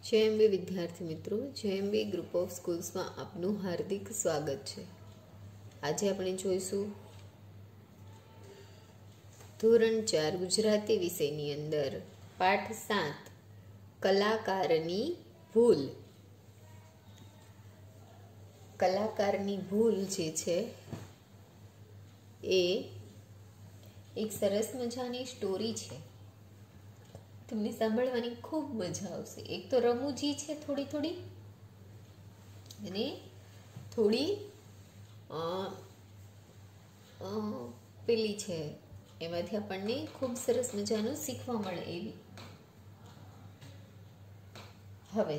JMB વિદ્યાર્થી મિત્રો, JMB group of સ્કૂલ્સમાં આપનું હાર્દિક સ્વાગત છે। આજે આપણે જોઈશું ધોરણ 4 ગુજરાતી વિષયની અંદર પાઠ 7 કલાકારની ભૂલ। કલાકારની ભૂલ જે છે એ એક સરસ મજાની સ્ટોરી છે। તમને સાંભળવાની ખૂબ મજા આવશે। એક તો રમૂજી છે થોડી અને થોડી પેલી છે, એમાંથી આપણને ખૂબ સરસ મજાનું શીખવા મળે એવી। હવે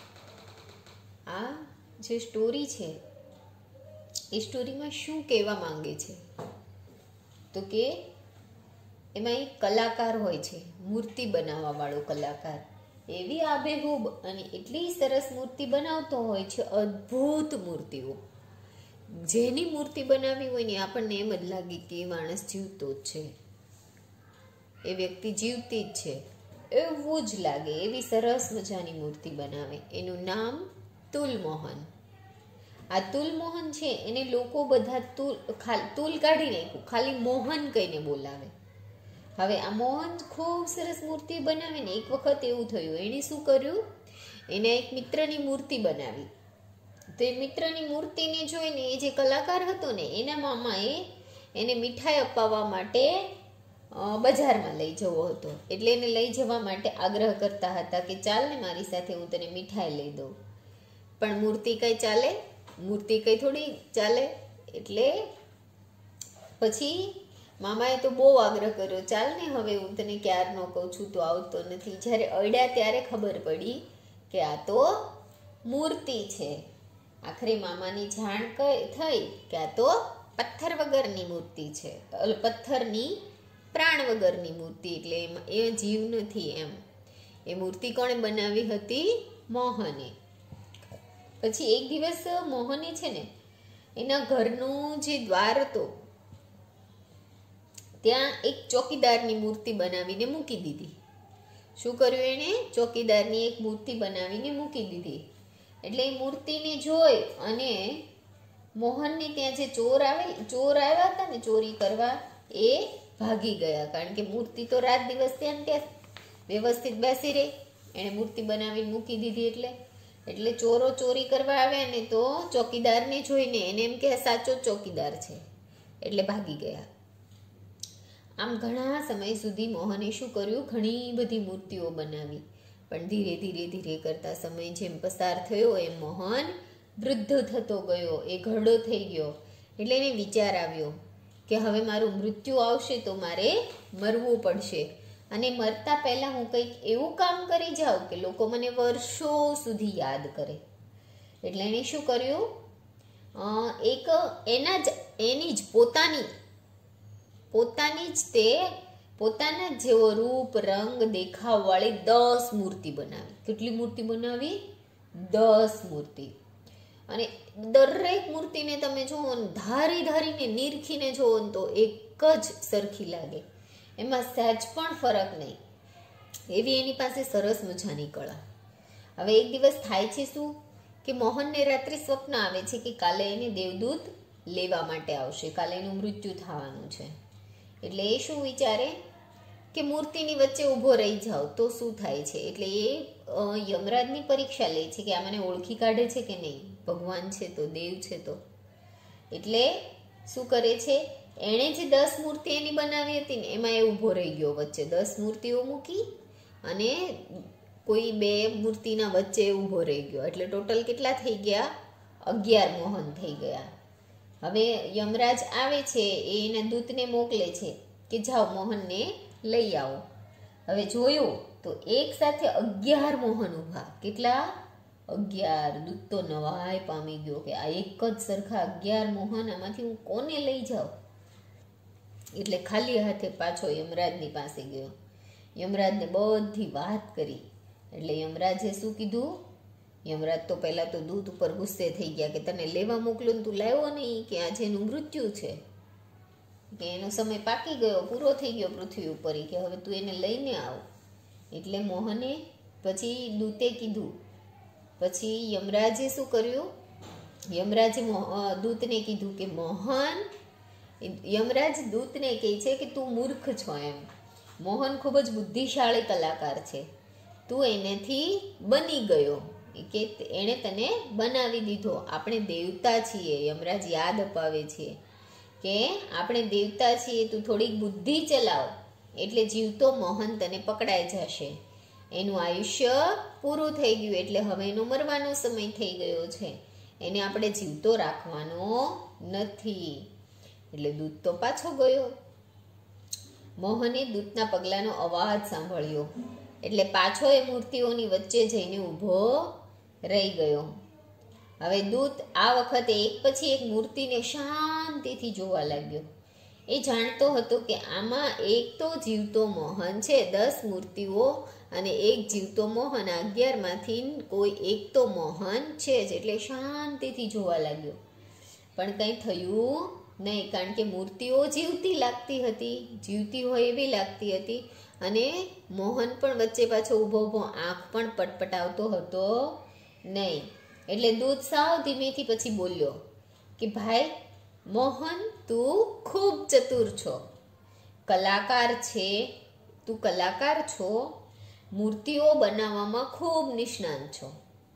આ જે સ્ટોરી છે એ સ્ટોરીમાં શું કહેવા માંગે છે તો કે એમાં એક કલાકાર હોય છે, મૂર્તિ બનાવવા વાળો કલાકાર। એવી આબેહૂબ અને એટલી સરસ મૂર્તિ બનાવતો હોય છે, અદ્ભુત મૂર્તિઓ। જેની મૂર્તિ બનાવી હોય ને આપણને એમ જ લાગે કે એ માણસ જીવતો જ છે, એ વ્યક્તિ જીવતી જ છે એવું જ લાગે, એવી સરસ મજાની મૂર્તિ બનાવે। એનું નામ તુલમોહન। આ તુલમોહન છે એને લોકો બધા તુલ કાઢી નાખ્યું, ખાલી મોહન કહીને બોલાવે। હવે આ મોહન ખૂબ સરસ મૂર્તિ બનાવે ને એક વખત એવું થયું, એણે શું કર્યું, એને એક મિત્રની મૂર્તિ બનાવી। તો એ મિત્રની મૂર્તિને જોઈને એ જે કલાકાર હતો ને એના મામાએ એને મીઠાઈ અપાવવા માટે બજારમાં લઈ જવો હતો। એટલે એને લઈ જવા માટે આગ્રહ કરતા હતા કે ચાલ ને મારી સાથે, હું તને મીઠાઈ લઈ દઉં। પણ મૂર્તિ કઈ ચાલે, મૂર્તિ કઈ થોડી ચાલે। એટલે પછી મામાએ તો બહુ આગ્રહ કર્યો, ચાલ ને હવે હું તને ક્યારનો કહું છું તો આવતો નથી। જ્યારે અડ્યા ત્યારે ખબર પડી કે આ તો મૂર્તિ છે। આખરે મામાની જાણ થઈ કે આ તો પથ્થર વગરની મૂર્તિ છે, પથ્થરની પ્રાણ વગરની મૂર્તિ, એટલે એ જીવ નથી એમ। એ મૂર્તિ કોણે બનાવી હતી? મોહને। પછી એક દિવસ મોહને છે ને એના ઘરનું જે દ્વાર હતો ત્યાં એક ચોકીદારની મૂર્તિ બનાવીને મૂકી દીધી। શું કર્યું એને? ચોકીદારની એક મૂર્તિ બનાવીને મૂકી દીધી। એટલે એ મૂર્તિને જોઈ અને મોહનને ત્યાં જે ચોર આવ્યા હતા ને ચોરી કરવા, એ ભાગી ગયા। કારણ કે મૂર્તિ તો રાત દિવસ ત્યાં વ્યવસ્થિત બેસી રહી, એણે મૂર્તિ બનાવીને મૂકી દીધી। એટલે ચોરો ચોરી કરવા આવ્યા ને તો ચોકીદારને જોઈને એને એમ કે સાચો ચોકીદાર છે, એટલે ભાગી ગયા। આમ ઘણા સમય સુધી મોહને શું કર્યું, ઘણી બધી મૂર્તિઓ બનાવી। પણ ધીરે ધીરે કરતા સમય જેમ પસાર થયો એમ મોહન વૃદ્ધ થતો ગયો, એ ઘરડો થઈ ગયો। એટલે એને વિચાર આવ્યો કે હવે મારું મૃત્યુ આવશે તો મારે મરવું પડશે, અને મરતા પહેલા હું કંઈક એવું કામ કરી જાઉં કે લોકો મને વર્ષો સુધી યાદ કરે। એટલે એને શું કર્યું, એક એની જ પોતાના જેવો રૂપ રંગ દેખાવ વાળી 10 મૂર્તિ બનાવી। કેટલી મૂર્તિ બનાવી? 10 મૂર્તિ। અને દરેક મૂર્તિને તમે જુઓ ને, ધારીને નીરખીને જુઓ ને તો એક જ સરખી લાગે, એમાં સહેજ પણ ફરક નહીં, એવી એની પાસે સરસ મજાની કળા। હવે એક દિવસ થાય છે શું કે મોહનને રાત્રે સ્વપ્ન આવે છે કે કાલે એને દેવદૂત લેવા માટે આવશે, કાલે એનું મૃત્યુ થવાનું છે। એટલે એ શું વિચારે કે મૂર્તિની વચ્ચે ઊભો રહી જાવ તો શું થાય છે। એટલે એ યમરાજની પરીક્ષા લે છે કે આ મને ઓળખી કાઢે છે કે નહીં, ભગવાન છે તો, દેવ છે તો। એટલે શું કરે છે, એણે જે 10 મૂર્તિ એની બનાવી હતી ને એમાં એ ઊભો રહી ગયો વચ્ચે, 10 મૂર્તિઓ મૂકી અને કોઈ 2 મૂર્તિના વચ્ચે ઊભો રહી ગયો। એટલે ટોટલ કેટલા થઈ ગયા? 11 મોહન થઈ ગયા। હવે યમરાજ આવે છે, એ એના દૂતને મોકલે છે કે જાઓ મોહનને લઈ આવો। હવે જોયું તો એક સાથે 11 મોહન ઊભા। કેટલા? 11। દૂત તો નવાઈ પામી ગયો કે આ એક જ સરખા 11 મોહન, આમાંથી હું કોને લઈ જાઉં? એટલે ખાલી હાથે પાછો યમરાજની પાસે ગયો, યમરાજને બધી વાત કરી। એટલે યમરાજે શું કીધું, યમરાજ તો પહેલા તો દૂત ઉપર ગુસ્સે થઈ ગયા કે તને લેવા મોકલું તું લાવ્યો નહીં, કે આજે એનું મૃત્યુ છે, કે એનો સમય પાકી ગયો, પૂરો થઈ ગયો પૃથ્વી ઉપર, કે હવે તું એને લઈને આવ। એટલે મોહને પછી દૂતે કીધું પછી યમરાજે શું કર્યું? યમરાજે દૂતને કીધું કે મોહન, યમરાજ દૂતને કહે છે કે તું મૂર્ખ છો એમ, મોહન ખૂબ જ બુદ્ધિશાળી કલાકાર છે, તું એનેથી બની ગયો, કે એણે તને બનાવી દીધો. આપણે દેવતા છીએ, યમરાજ યાદ અપાવે છે કે આપણે દેવતા છીએ, તું થોડીક બુદ્ધિ ચલાવ એટલે જીવતો મોહન તને પકડાઈ જશે. એનું આયુષ્ય પૂરું થઈ ગયું એટલે હવે એનો મરવાનો સમય થઈ ગયો છે, એને આપણે જીવતો રાખવાનો નથી. એટલે દૂત તો પાછો ગયો. મોહને દૂતના પગલાંનો અવાજ સાંભળ્યો એટલે પાછો એ મૂર્તિઓની વચ્ચે જઈને ઊભો રહી ગયો. હવે દૂત આ વખતે એક પછી એક મૂર્તિને શાંતિથી જોવા લાગ્યો. એ જાણતો હતો કે આમાં એક તો જીવતો મોહન છે, 10 મૂર્તિઓ અને એક જીવતો મોહન, 11માંથી કોઈ એક તો મોહન છે જ. એટલે શાંતિથી જોવા લાગ્યો, પણ કંઈ થયું નહીં, કારણ કે મૂર્તિઓ જીવતી લાગતી હતી, જીવતી હોય એવી લાગતી હતી, અને મોહન પણ વચ્ચે પાછો ઊભો ઊભો આંખ પણ પટપટાવતો હતો નહીં. એટલે દૂત સાવ ધીમેથી પછી બોલ્યો કે ભાઈ મોહન, તું ખૂબ ચતુર છો, કલાકાર છે, તું કલાકાર છો, મૂર્તિઓ બનાવવામાં ખૂબ નિષ્ણાંત છો,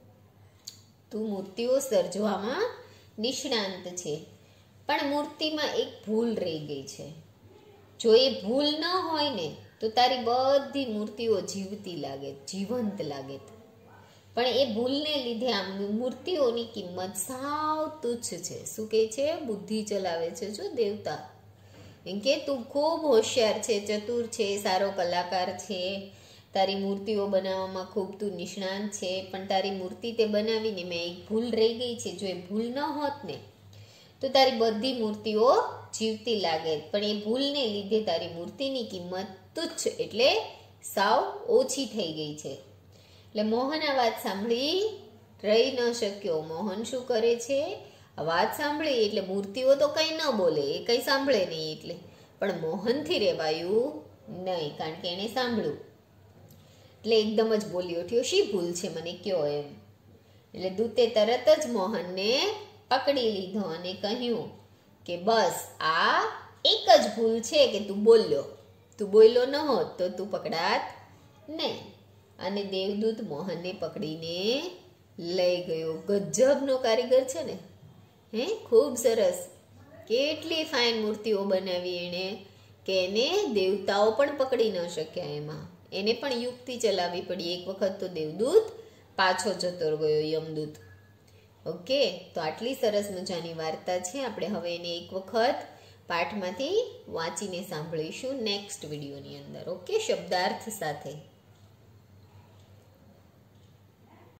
તું મૂર્તિઓ સર્જવામાં નિષ્ણાંત છે, પણ મૂર્તિમાં એક ભૂલ રહી ગઈ છે. જો એ ભૂલ ન હોય ને તો તારી બધી મૂર્તિઓ જીવતી લાગે, જીવંત લાગે, પણ એ ભૂલને લીધે આ મૂર્તિઓની કિંમત સાવ તુચ્છ છે. શું કહે છે? બુદ્ધિ ચલાવે છે જો દેવતા, એમ કે તું ખૂબ હોશિયાર છે, ચતુર છે, સારો કલાકાર છે, તારી મૂર્તિઓ બનાવવામાં ખૂબ તું નિષ્ણાંત છે, પણ તારી મૂર્તિ તે બનાવીને મેં એક ભૂલ રહી ગઈ છે, જો એ ભૂલ ન હોત ને તો તારી બધી મૂર્તિઓ જીવતી લાગે, પણ એ ભૂલને લીધે તારી મૂર્તિની કિંમત તુચ્છ એટલે સાવ ઓછી થઈ ગઈ છે. એટલે મોહન આ વાત સાંભળી રહી ન શક્યો. મોહન શું કરે છે? આ વાત સાંભળી એટલે મૂર્તિઓ તો કંઈ ન બોલે, એ કંઈ સાંભળે નહીં, એટલે પણ મોહનથી રહેવાયું નહીં, કારણ કે એણે સાંભળ્યું. એટલે એકદમ જ બોલી ઉઠ્યો, શી ભૂલ છે મને કયો એમ. એટલે દૂતે તરત જ મોહનને પકડી લીધો અને કહ્યું કે બસ આ એક જ ભૂલ છે કે તું બોલ્યો ન હોત તો તું પકડાત નહીં. અને દેવદૂત મોહનને પકડીને લઈ ગયો. ગજબનો કારીગર છે ને, ખૂબ સરસ, કેટલી ફાઇન મૂર્તિઓ બનાવી એણે કે એને દેવતાઓ પણ પકડી ન શક્યા. એમાં એને પણ યુક્તિ ચલાવવી પડી. એક વખત તો દેવદૂત પાછો જતો ગયો, યમદૂત. ઓકે, તો આટલી સરસ મજાની વાર્તા છે. આપણે હવે એને એક વખત પાઠમાંથી વાંચીને સાંભળીશું નેક્સ્ટ વિડીયોની અંદર. ઓકે, શબ્દાર્થ સાથે.